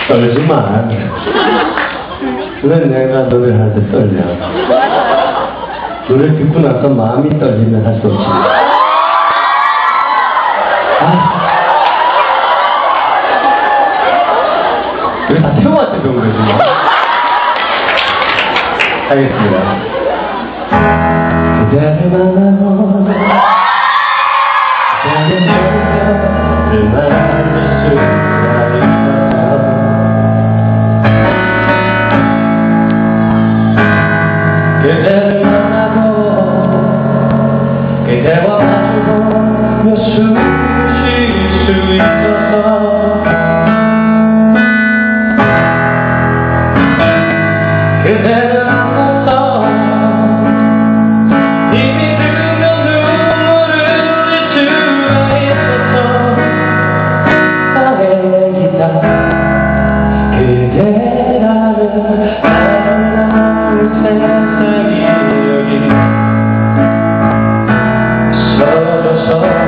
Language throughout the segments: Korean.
떨지 마. 왜 내가 노래할 때 떨냐? 노래 듣고 나서 마음이 떨리면 할 수 없지. 왜 다 태워한테 배운 거지? 알겠습니다. 그대를 만나고 그대를 만날 수 있어. 그대를 만나고 그대와 마주보며 숨 쉴 수 있어서 그대를 안고서 이미 들면 눈물을 흘릴 수가 있어서 다행이다. 그대라는 아름다운 세상이 여기 서줘서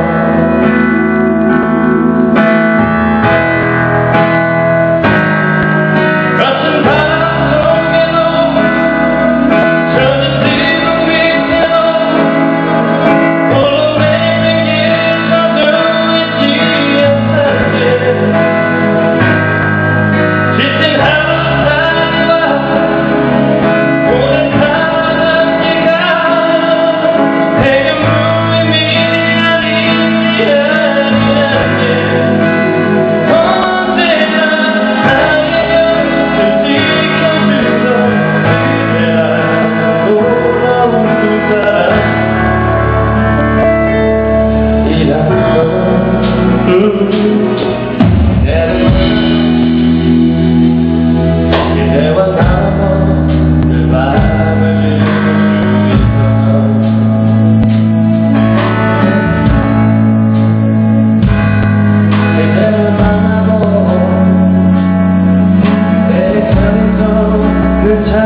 그